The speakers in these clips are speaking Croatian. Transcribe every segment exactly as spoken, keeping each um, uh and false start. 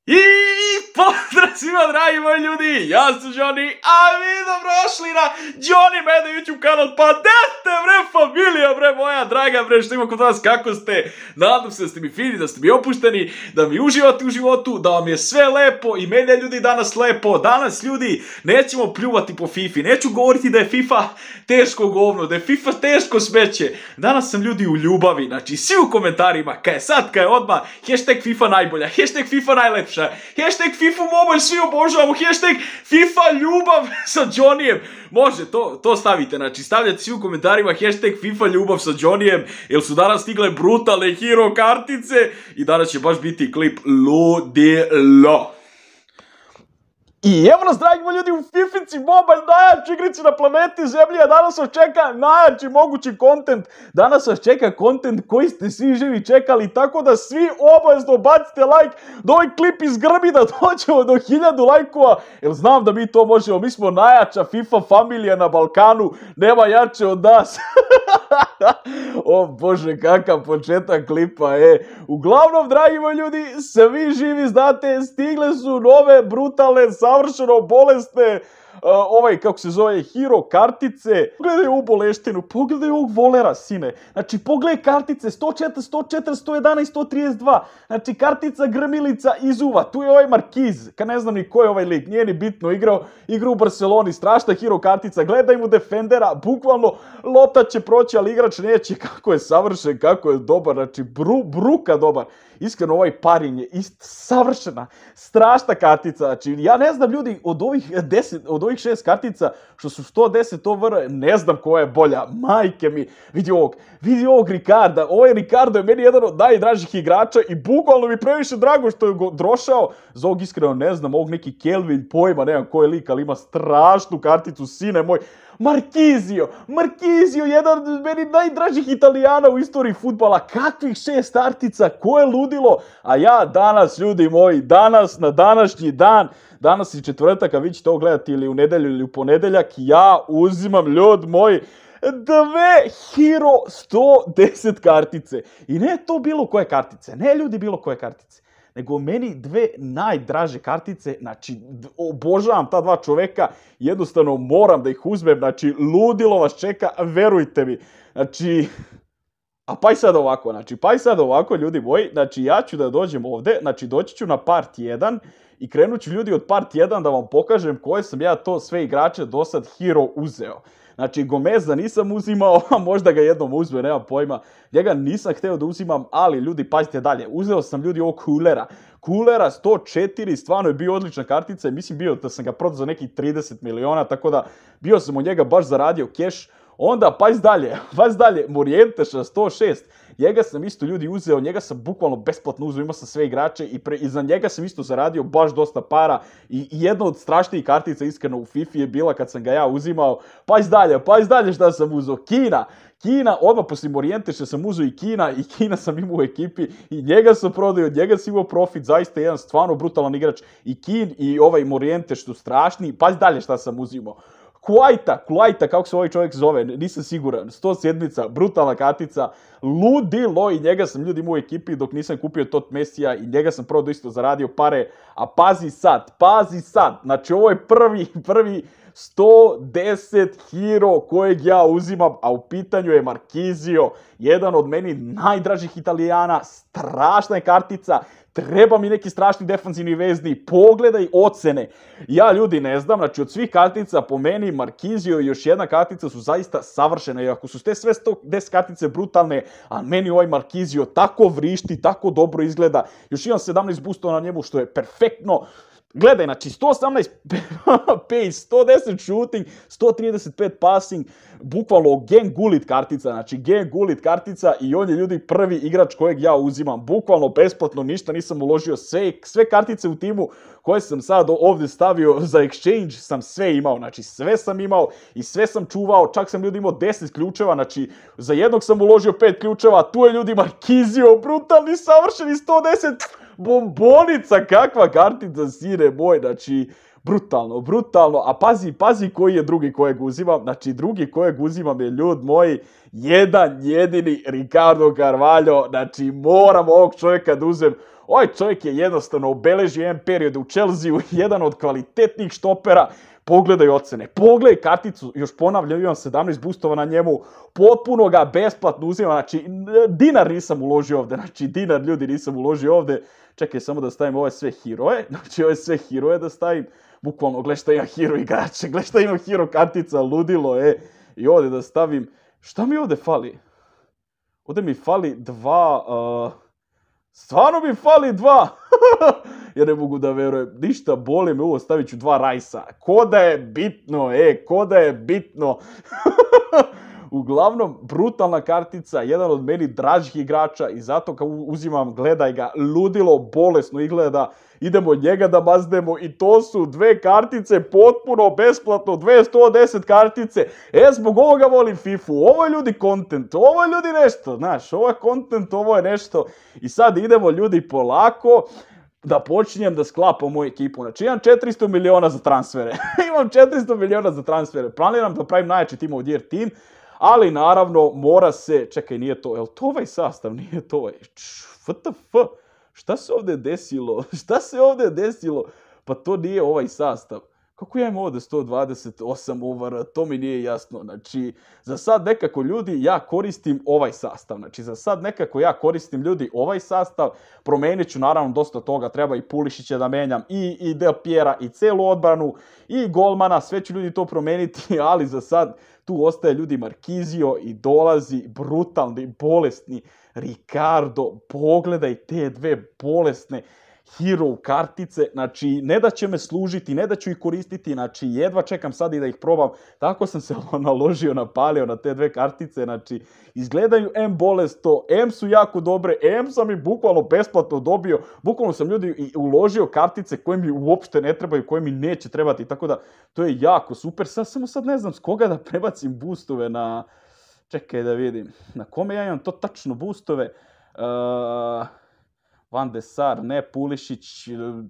I pozdrav svima dragi moji ljudi, ja sam Johnny, a vi dobrošli na Johnny Meda YouTube kanal. Pa dete bre familija bre moja draga bre, što ima kod vas, kako ste? Nadam se da ste mi fini, da ste mi opušteni, da mi uživate u životu, da vam je sve lepo i meni je ljudi danas lepo. Danas ljudi nećemo pljuvati po Fifi, neću govoriti da je FIFA teško govno, da je FIFA teško smeće. Danas sam ljudi u ljubavi, znači svi u komentarima, kaj je sad, kaj je odmah, hashtag FIFA najbolja, hashtag FIFA najlepša, hashtag FIFA mobile svi obožavamo, hashtag FIFA ljubav sa Johnnyjem. Može, to, to stavite, znači stavljate svi u komentarima hashtag FIFA ljubav sa Johnnyjem, jer su danas stigle brutalne hero kartice i danas će baš biti klip ludilo. I evo nas dragi moji ljudi u Fifici Mobile, najjači igrici na planeti Zemlji, a danas vas čeka najjači mogući kontent. Danas vas čeka kontent koji ste svi živi čekali, tako da svi obavezno bacite like da ovaj klip izgrbi, da dođemo do hiljadu lajkova, jer znam da mi to možemo, mi smo najjača FIFA familija na Balkanu, nema jače od nas. O bože, kakav početak klipa, e. Uglavnom, dragi moji ljudi, svi živi znate, stigle su nove, brutalne, savršeno bolesne, uh, ovaj, kako se zove, hero kartice. Pogledaj ovu boleštinu, pogledaj ovog volera, sine. Znači, pogledaj kartice, sto četiri, sto četiri, sto jedanaest, sto trideset dva. Znači, kartica grmilica izuva. Tu je ovaj Markiz, kad ne znam ni ko je ovaj lik, nije ni bitno, igrao, igrao u Barceloni, strašna hero kartica. Gledaj mu defendera, bukvalno lopta će proći, ali igrač neće. Kako je savršen, kako je dobar, znači, bru, bruka dobar. Iskreno, ovaj parin je ist, savršena, strašna kartica. Znači, ja ne znam ljudi, od ovih deset, od ovih šest kartica, što su sto deset O V R, ne znam koja je bolja. Majke mi, vidi ovog, vidi ovog Ricarda. Ovaj Ricardo je meni jedan od najdražih igrača i bukvalno mi previše drago što je go drošao. Za ovog iskreno ne znam, ovog neki Kelvin, pojma, nemam ko je lik, ali ima strašnu karticu, sine moj. Markizio, Markizio, jedan od meni najdražih Italijana u istoriji fudbala. Kakvih šest kartica, ko je ludilo? A ja danas, ljudi moji, danas, na današnji dan, danas je četvrtak, a vi ćete ovo gledati ili u nedelju ili u ponedeljak, ja uzimam, ljud moji, dve hero sto deset kartice. I ne to bilo koje kartice, ne ljudi bilo koje kartice, nego meni dve najdraže kartice, znači obožavam ta dva čoveka, jednostavno moram da ih uzmem, znači ludilo vas čeka, verujte mi. Znači, a pa i sad ovako, znači pa i sad ovako ljudi moji, znači ja ću da dođem ovde, znači doći ću na part jedan i krenut ću ljudi od part jedan da vam pokažem koje sam ja to sve igrače do sad hero uzeo. Znači, Gomeza nisam uzimao, a možda ga jednom uzme, nema pojma. Njega nisam hteo da uzimam, ali ljudi, pazite dalje. Uzeo sam ljudi ovog Kulera. Kulera sto četiri, stvarno je bio odlična kartica i mislim bio da sam ga prodao za nekih trideset miliona, tako da bio sam od njega baš zaradio keš. Onda, pazite dalje, pazite dalje, Morienteša sto šest. Njega sam isto ljudi uzeo, njega sam bukvalno besplatno uzeo, imao sam sve igrače i, pre, i za njega sam isto zaradio baš dosta para. I, i jedna od strašnijih kartica iskreno u Fifi je bila kad sam ga ja uzimao. Pazite dalje, pazite dalje šta sam uzeo, Kina. Kina, odmah poslije Morienteša sam uzeo i Kina i Kina sam imao u ekipi i njega sam prodao, od njega sam imao profit, zaista jedan stvarno brutalan igrač. I Kin i ovaj Morienteš su strašni, pazite dalje šta sam uzimao. Kuajta, Kuajta, kako se ovaj čovjek zove, nisam siguran, sto sedam, brutalna kartica, ludilo i njega sam ljudi imao u ekipi dok nisam kupio Tot Mesija i njega sam prodao isto zaradio pare, a pazi sad, pazi sad, znači ovo je prvi, prvi sto deset hero kojeg ja uzimam, a u pitanju je Markizio, jedan od meni najdražih Italijana, strašna je kartica. Treba mi neki strašni defanzivni vezni, pogledaj ocene. Ja ljudi ne znam, znači od svih kartica po meni Markizio i još jedna kartica su zaista savršene. I ako su te sve sto deset kartice brutalne, a meni ovaj Markizio tako vrišti, tako dobro izgleda. Još imam sedamnaest boostova na njemu što je perfektno. Gledaj, znači sto osamnaest pace, sto deset shooting, sto trideset pet passing, bukvalno Gang Gullit kartica, znači Gang Gullit kartica i on je ljudi prvi igrač kojeg ja uzimam, bukvalno besplatno, ništa nisam uložio, sve, sve kartice u timu koje sam sad ovdje stavio za exchange sam sve imao, znači sve sam imao i sve sam čuvao, čak sam ljudi imao deset ključeva, znači za jednog sam uložio pet ključeva, tu je ljudi Markizio, brutalni, savršeni sto deset, bombonica, kakva kartica, sine moj, znači, brutalno, brutalno, a pazi, pazi koji je drugi kojeg uzimam, znači drugi kojeg uzimam je, ljud moji, jedan jedini Ricardo Carvalho, znači moram ovog čovjeka da uzem. Ovaj čovjek je jednostavno obeležio jedan period u Chelsea, jedan od kvalitetnih štopera. Pogledaj ocene, pogledaj karticu, još ponavljam, imam sedamnaest boostova na njemu, potpuno ga besplatno uzimam, znači dinar nisam uložio ovdje, znači dinar ljudi nisam uložio ovdje. Čekaj samo da stavim ove sve heroje, znači ove sve heroje da stavim, bukvalno gle šta ima hero igrače, gle šta ima hero kartica, ludilo, e, i ovdje da stavim, šta mi ovdje fali? Ovdje mi fali dva, uh, stvarno mi fali dva, ja ne mogu da verujem, ništa boli me ovo, stavit ću dva rajsa, ko da je bitno, e, ko da je bitno. Uglavnom, brutalna kartica, jedan od meni dražih igrača i zato kad uzimam, gledaj ga, ludilo, bolesno izgleda, idemo njega da mazdemo i to su dve kartice potpuno besplatno, dve sto deset kartice. E, zbog ovoga volim fifu, ovo je ljudi content, ovo je ljudi nešto, znaš, ovo je content, ovo je nešto. I sad idemo ljudi polako da počinjem da sklapam moju ekipu. Znači imam četiristo miliona za transfere, imam četiristo miliona za transfere, planiram da pravim najjači Team of the Year tim. Ali naravno mora se, čekaj nije to, jel to ovaj sastav, nije to ovaj, F T F, šta se ovdje desilo, šta se ovdje desilo, pa to nije ovaj sastav. Kako ja imam ovdje sto dvadeset osam ovara, to mi nije jasno, znači za sad nekako ljudi ja koristim ovaj sastav, znači za sad nekako ja koristim ljudi ovaj sastav, promenit ću naravno dosta toga, treba i Pulišića da menjam, i, i Del Piera, i celu odbranu, i golmana, sve ću ljudi to promeniti, ali za sad tu ostaje ljudi Markizio i dolazi brutalni, bolesni Ricardo, pogledaj te dve bolesne hero kartice, znači ne da će me služiti, ne da ću ih koristiti, znači jedva čekam sad i da ih probam, tako sam se naložio, napalio na te dve kartice, znači izgledaju M bolesto, M su jako dobre, M sam ih bukvalno besplatno dobio, bukvalno sam ljudi uložio kartice koje mi uopšte ne trebaju, koje mi neće trebati, tako da to je jako super, sad samo sad ne znam s koga da prebacim boostove na, čekaj da vidim, na kome ja imam to tačno boostove, uh... Van de Sar, ne, Pulišić,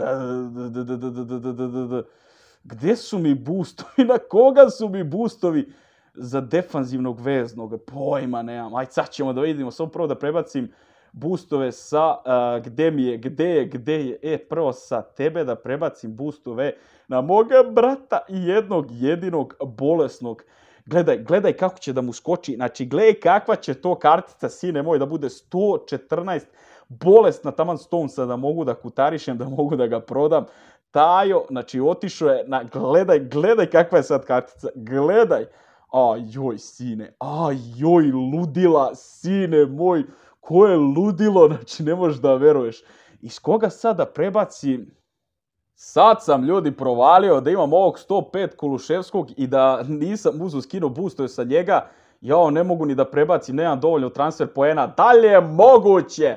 gdje su mi boostovi, na koga su mi boostovi za defanzivnog veznog, pojma nemam, aj sad ćemo da vidimo, samo prvo da prebacim boostove sa, uh, gdje mi je, gdje je, gdje je, e, prvo sa tebe da prebacim boostove na moga brata i jednog jedinog bolesnog. Gledaj, gledaj kako će da mu skoči, znači gledaj kakva će to kartica, sine moj, da bude sto četrnaest, bolesna taman Stonesa da mogu da kutarišem, da mogu da ga prodam. Tajo, znači otišao je na, gledaj, gledaj kakva je sad kartica, gledaj. Ajoj, sine, ajoj, ludila, sine moj, ko je ludilo, znači ne možeš da veruješ. Iz koga sada prebacim? Sad sam ljudi provalio da imam ovog sto pet Kuluševskog i da nisam uzeo skino boostove sa njega. Jao, ne mogu ni da prebacim, nemam dovoljno transfer poena. Da li je moguće?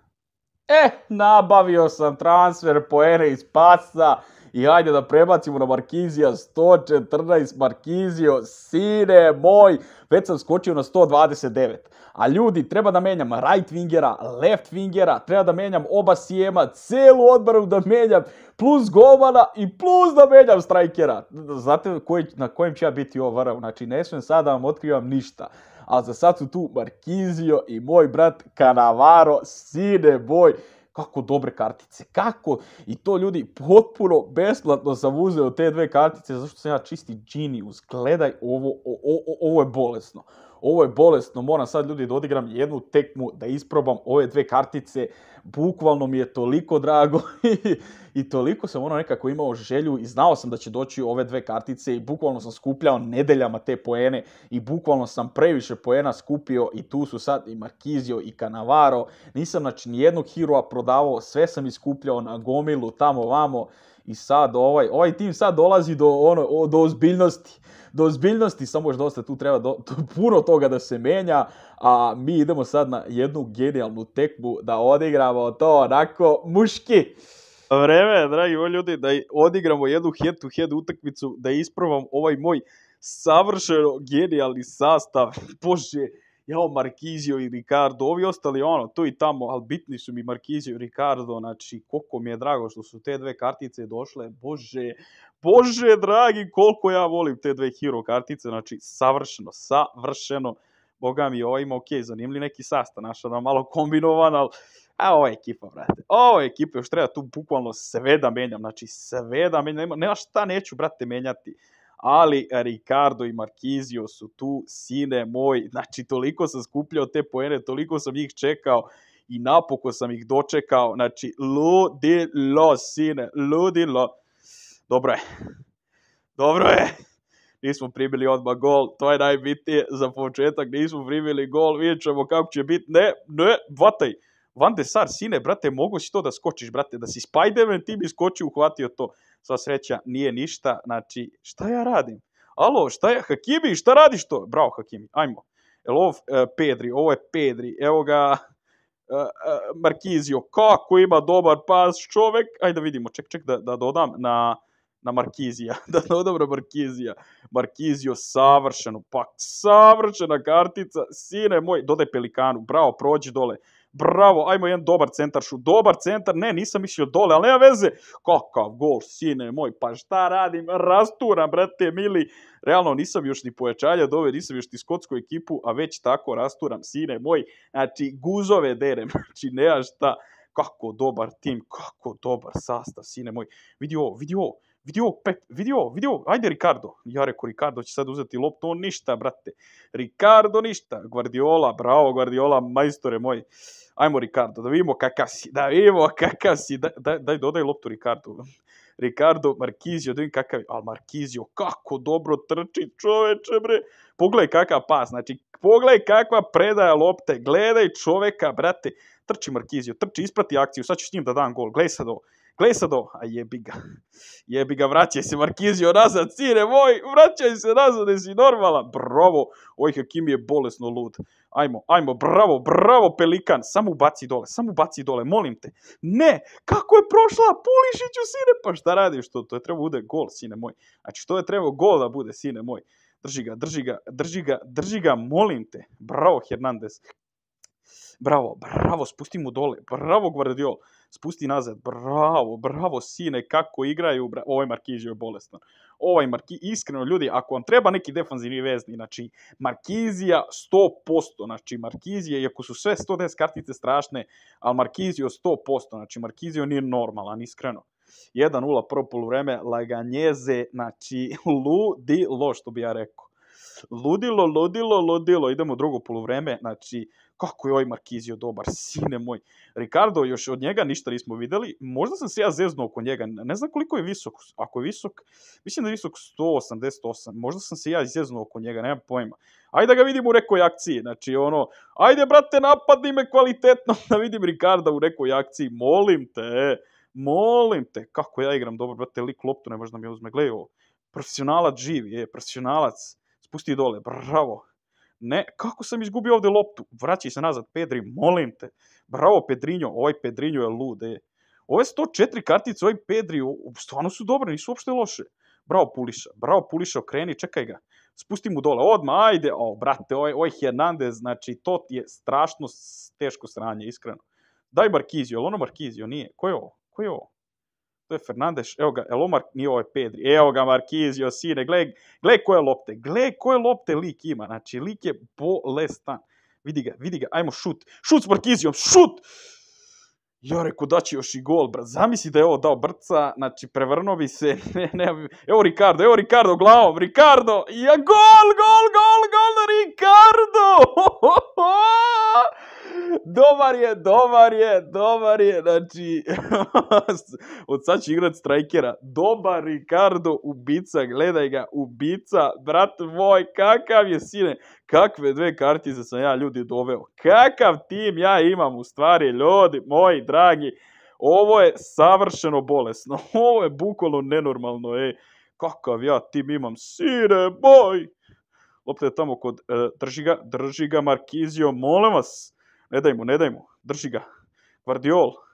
E, nabavio sam transfer poene iz pasa i hajde da prebacimo na Markizija, sto četrnaest Markizio, sine moj, već sam skočio na sto dvadeset devet. A ljudi, treba da menjam right wingera, left wingera, treba da menjam oba sijema, celu odbranu da menjam, plus golmana i plus da menjam strajkera. Znate koji, na kojem će ja biti ovarav, znači ne smijem sad da vam otkrivam ništa. A za sad su tu Markizio i moj brat Cannavaro, sine moj, kako dobre kartice, kako, i to ljudi potpuno besplatno sam uzeo te dve kartice, zašto sam ja čisti genius, gledaj, ovo, o, o, ovo je bolesno, ovo je bolesno, moram sad ljudi da odigram jednu tekmu, da isprobam ove dve kartice, bukvalno mi je toliko drago i, i toliko sam ono nekako imao želju i znao sam da će doći ove dve kartice i bukvalno sam skupljao nedeljama te poene i bukvalno sam previše poena skupio i tu su sad i Markizio i Cannavaro, nisam znači nijednog heroa prodavao, sve sam iskupljao na gomilu tamo vamo i sad ovaj, ovaj tim sad dolazi do, ono, do ozbiljnosti. Do ozbiljnosti, samo još dosta tu treba do, to, puno toga da se menja, a mi idemo sad na jednu genijalnu tekmu da odigramo to onako muški. Vreme je, dragi moji ljudi, da odigramo jednu head-to-head utakmicu, da isprobam ovaj moj savršeno genijalni sastav. Bože, Jao, Markizio i Ricardo, ovi ostali ono, tu i tamo, ali bitni su mi Markizio i Ricardo, znači, koliko mi je drago što su te dve kartice došle, bože, bože dragi, koliko ja volim te dve hero kartice, znači, savršeno, savršeno, boga mi, ovo ima, okej, zanimljiv neki sastav, naša nam malo kombinovan, ali, a ovo je ekipa, brate, ovo je ekipa, još treba tu bukvalno sve da menjam, znači, sve da menjam, nema, nema šta neću, brate, menjati. Ali Ricardo i Markizio su tu, sine moj, znači toliko sam skupljao te poene, toliko sam ih čekao i napokon sam ih dočekao, znači ludilo, sine, ludilo. Dobro je, dobro je, nismo primili odmah gol, to je najbitnije za početak, nismo primili gol, vidjet ćemo kako će biti, ne, ne, vataj. Van de Sar, sine, brate, mogu si to da skočiš, brate, da si Spider-Man, ti bi skočio, uhvatio to. Sva sreća, nije ništa, znači, šta ja radim? Alo, šta je, Hakimi, šta radiš to? Bravo, Hakimi, ajmo. Evo ovo uh, Pedri, ovo je Pedri, evo ga uh, uh, Markizio, kako ima dobar pas čovek, ajde da vidimo, ček, ček, da, da dodam na, na Markizija, da dodam na Markizija. Markizio, savršeno, pa savršena kartica, sine moj, dodaj Pelikanu, bravo, prođi dole. Bravo, ajmo jedan dobar centar šut, dobar centar, ne, nisam mislio dole, ali nema veze, kakav gol, sine moj, pa šta radim, rasturam, brate, mili, realno nisam još ni pojačalja dove, nisam još ni skotsku ekipu, a već tako rasturam, sine moj, znači, guzove derem, znači, nema šta, kako dobar tim, kako dobar sastav, sine moj, vidi ovo, vidi ovo, vidi ovo, Pep, vidi ovo, vidi ovo, ajde Ricardo, ja rekao Ricardo će sad uzeti loptu, on ništa, brate, Ricardo ništa, Guardiola, bravo Guardiola, majstore moj, ajmo Ricardo, da vidimo kakav si, da vidimo kakav si, daj, daj, daj dodaj loptu Ricardo, Ricardo, Markizio, da vidim kakav je, ali Markizio, kako dobro trči čoveče bre, pogledaj kakav pas, znači, pogledaj kakva predaja lopte, gledaj čoveka, brate, trči Markizio, trči, isprati akciju, sad ću s njim da dam gol, gledaj sad ovo, gledaj sad ovo, a jebi ga, jebi ga, vraćaj se Markizio nazad, sine moj, vraćaj se nazad, da si normalan, bravo, ovaj Hakimi je bolesno lud, ajmo, ajmo, bravo, bravo Pelikan, samo ubaci dole, samo ubaci dole, molim te, ne, kako je prošla, Pulišiću, sine, pa šta radiš to, to je trebao bude gol, sine moj, znači to je trebao gol da bude, sine moj, drži ga, drži ga, drži ga, drži ga, molim te, bravo Hernandez, bravo, bravo, spusti mu dole, bravo Guardiola, spusti nazad, bravo, bravo sine, kako igraju, bra... ovaj Markizio je bolestan, ovaj Marki, iskreno ljudi, ako vam treba neki defanzivni vezni, znači Markizija sto posto, znači Markizija, iako su sve sto deset kartice strašne, ali Markizio sto posto, znači Markizio nije normalan, iskreno. jedan nula prvo poluvreme, Laganjeze, znači ludilo, što bi ja rekao. Ludilo, ludilo, ludilo, idemo u drugo poluvreme, znači, kako je ovaj Markizio dobar, sine moj. Ricardo, još od njega ništa nismo videli, možda sam se ja zeznuo oko njega, ne znam koliko je visok, ako je visok, mislim da je visok sto osamdeset osam, možda sam se ja zeznuo oko njega, nemam pojma. Ajde da ga vidim u nekoj akciji, znači ono, ajde brate napadni me kvalitetno da vidim Ricarda u nekoj akciji, molim te, molim te, kako ja igram dobro, brate, lik loptu ne možda mi uzme, gledaj ovo, profesionalac živi, je, profesionalac, spusti dole, bravo. Ne, kako sam izgubio ovdje loptu? Vraćaj se nazad, Pedri, molim te. Bravo, Pedrinho, ovaj Pedrinho je lud, e. Ove sto četiri kartice, ovaj Pedri, stvarno su dobre, nisu uopšte loše. Bravo, Puliša, bravo, Puliša, okreni, čekaj ga. Spusti mu dole, odmah, ajde. O, brate, ovaj, ovaj Hernandez, znači, to je strašno teško sranje, iskreno. Daj Markizio, je li ono Markizio? Nije. Ko je ovo? Ko je ovo? To je Fernandes, evo ga, evo Mark, nije ovo je Pedri, evo ga Markizio, sine, gledaj, gledaj koje lopte, gledaj koje lopte lik ima, znači lik je bolestan, vidi ga, vidi ga, ajmo šut, šut s Markizijom, šut! Ja rekao da će još i gol, brat, zamisli da je ovo dao brca, znači prevrnuo bi se, ne, ne, evo Ricardo, evo Ricardo glavom, Ricardo, ja gol, gol, gol, gol, Ricardo! Dobar je, dobar je, dobar je, znači, od sad će igrat strajkera, dobar Ricardo, ubica, gledaj ga, ubica, brat moj, kakav je sine, kakve dve kartice sam ja ljudi doveo, kakav tim ja imam u stvari, ljudi moji dragi, ovo je savršeno bolesno, ovo je bukvalno nenormalno, ej, kakav ja tim imam, sine moj, lopta je tamo kod, uh, drži ga, drži ga Markizio, molim vas, ne daj mu, ne daj mu, drži ga, Guardiol,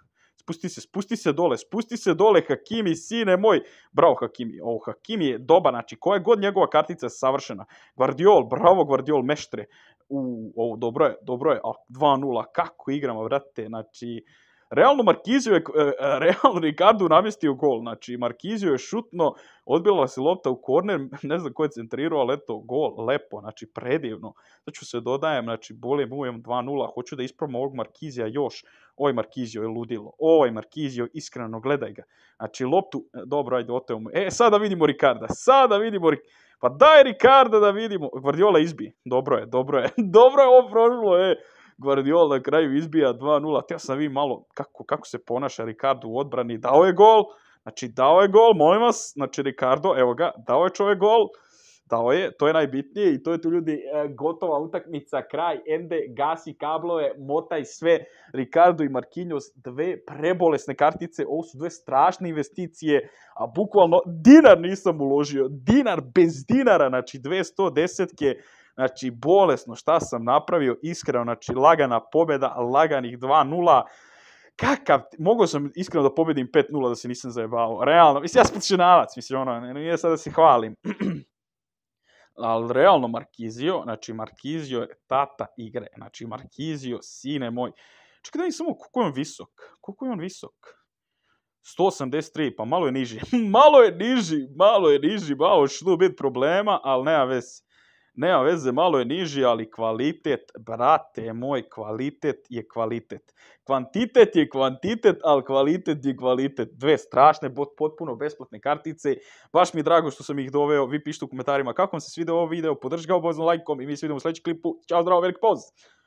spusti se, spusti se dole, spusti se dole, Hakimi, sine moj. Bravo, Hakimi. O, Hakimi je dobar, znači, koja je god njegova kartica je savršena. Guardiol, bravo, Guardiol, meštre. U, ovo, dobro je, dobro je, a dva nula, kako igramo, vrate, znači, realno Markizio je, realno Ricardo namjestio gol, znači, Markizio je šutno, odbila se lopta u korner, ne znam ko je centrirao, ali eto, gol, lepo, znači, predivno. Sad ću se dodajem, znači, bolje mujem dva nula, hoću da ispravim ovog Markizija još, ovaj Markizio je ludilo, ovaj Markizio, iskreno, gledaj ga, znači, loptu, dobro, ajde, oteo mu, e, sada vidimo Ricarda, sada vidimo Ricarda, pa daj Ricarda da vidimo. Guardiola izbi. Dobro je, dobro je. Dobro je ovo prošlo, e. Guardiola na kraju izbija dva nula. Teo sam vidim malo kako, kako se ponaša Ricardo u odbrani. Dao je gol. Znači, dao je gol, molim vas. Znači, Ricardo, evo ga, dao je čovjek gol. Dao je, to je najbitnije i to je tu ljudi e, gotova utakmica, kraj, ende, gasi kablove, motaj sve. Ricardo i Marquinhos, dve prebolesne kartice, ovo su dve strašne investicije, a bukvalno dinar nisam uložio, dinar bez dinara, znači dvesta desetke, znači bolesno šta sam napravio, iskreno, znači lagana pobjeda, laganih dva nula. Kakav, mogao sam iskreno da pobedim pet nula da se nisam zajebao, realno, mislim ja sam profesionalac, mislim ono, nije sad da se hvalim. Ali realno Markizio, znači Markizio je tata igre, znači Markizio, sine moj. Čekaj da mi samo koliko je on visok, koliko je on visok? sto osamdeset tri, pa malo je niži, malo je niži, malo je niži, malo će tu biti problema, ali nema veze. Nema veze, malo je niži, ali kvalitet, brate moj, kvalitet je kvalitet. Kvantitet je kvantitet, ali kvalitet je kvalitet. Dve strašne, potpuno besplatne kartice. Baš mi je drago što sam ih doveo. Vi pišite u komentarima kako vam se svidio ovo video, podrži ga obavezno lajkom i mi se vidimo u sljedećem klipu. Ćao, zdravo, veliki pozdrav!